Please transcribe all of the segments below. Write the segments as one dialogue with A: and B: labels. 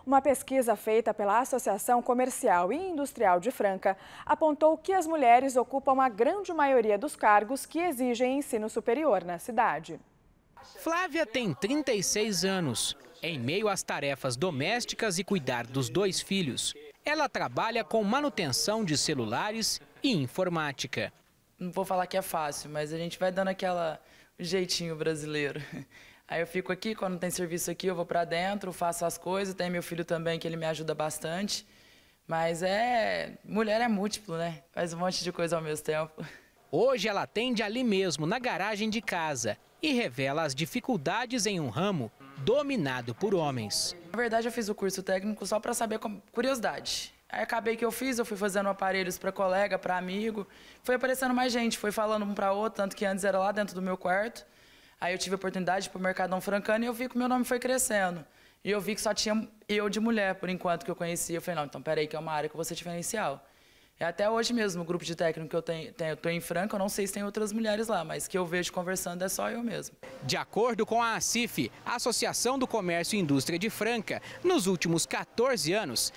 A: Uma pesquisa feita pela Associação Comercial e Industrial de Franca apontou que as mulheres ocupam a grande maioria dos cargos que exigem ensino superior na cidade.
B: Flávia tem 36 anos. Em meio às tarefas domésticas e cuidar dos 2 filhos, ela trabalha com manutenção de celulares e informática.
C: Não vou falar que é fácil, mas a gente vai dando aquele jeitinho brasileiro. Aí eu fico aqui, quando tem serviço aqui, eu vou pra dentro, faço as coisas. Tem meu filho também, que ele me ajuda bastante. Mas mulher é múltiplo, né? Faz um monte de coisa ao mesmo tempo.
B: Hoje ela atende ali mesmo, na garagem de casa, e revela as dificuldades em um ramo dominado por homens.
C: Na verdade, eu fiz o curso técnico só para saber, curiosidade. Aí acabei que eu fui fazendo aparelhos para colega, para amigo. Foi aparecendo mais gente, foi falando um para outro, tanto que antes era lá dentro do meu quarto. Aí eu tive a oportunidade de ir para o Mercadão Francano e eu vi que o meu nome foi crescendo. E eu vi que só tinha eu de mulher, por enquanto, que eu conhecia. Eu falei, não, então peraí, que é uma área que eu vou ser diferencial. E até hoje mesmo, o grupo de técnico que eu estou em Franca, eu não sei se tem outras mulheres lá, mas que eu vejo conversando é só eu mesmo.
B: De acordo com a ACIF, a Associação do Comércio e Indústria de Franca, nos últimos 14 anos,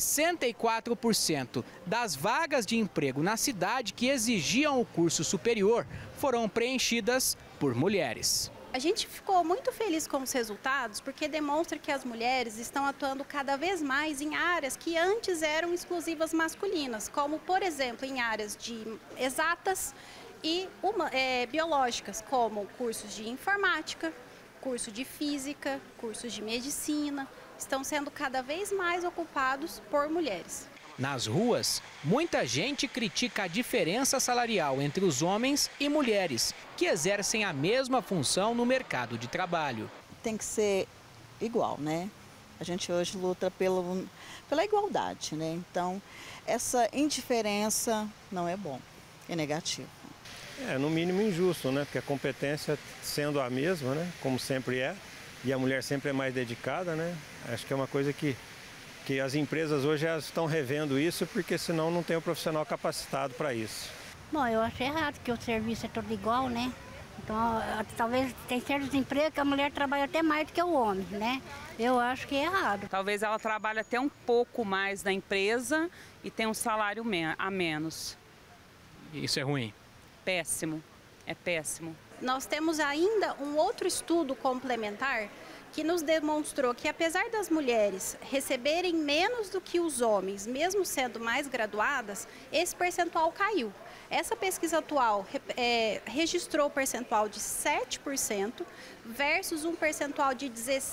B: 64% das vagas de emprego na cidade que exigiam o curso superior foram preenchidas por mulheres.
D: A gente ficou muito feliz com os resultados porque demonstra que as mulheres estão atuando cada vez mais em áreas que antes eram exclusivas masculinas, como, por exemplo, em áreas de exatas e biológicas, como cursos de informática, curso de física, cursos de medicina, estão sendo cada vez mais ocupados por mulheres.
B: Nas ruas, muita gente critica a diferença salarial entre os homens e mulheres, que exercem a mesma função no mercado de trabalho.
E: Tem que ser igual, né? A gente hoje luta pela igualdade, né? Então, essa indiferença não é bom, é negativo.
F: É, no mínimo injusto, né? Porque a competência sendo a mesma, né? Como sempre é, e a mulher sempre é mais dedicada, né? Acho que é uma coisa que as empresas hoje já estão revendo isso, porque senão não tem o profissional capacitado para isso.
G: Bom, eu acho errado, que o serviço é todo igual, né? Então, talvez tem certos empregos que a mulher trabalha até mais do que o homem, né? Eu acho que é errado.
H: Talvez ela trabalhe até um pouco mais na empresa e tenha um salário a menos.
B: Isso é ruim?
H: Péssimo, é péssimo.
D: Nós temos ainda um outro estudo complementar que nos demonstrou que, apesar das mulheres receberem menos do que os homens, mesmo sendo mais graduadas, esse percentual caiu. Essa pesquisa atual registrou o percentual de 7% versus um percentual de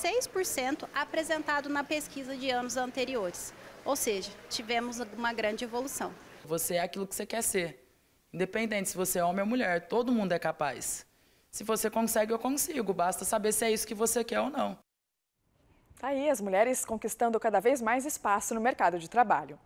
D: 16% apresentado na pesquisa de anos anteriores. Ou seja, tivemos uma grande evolução.
C: Você é aquilo que você quer ser. Independente se você é homem ou mulher, todo mundo é capaz. Se você consegue, eu consigo. Basta saber se é isso que você quer ou não.
A: Tá aí as mulheres conquistando cada vez mais espaço no mercado de trabalho.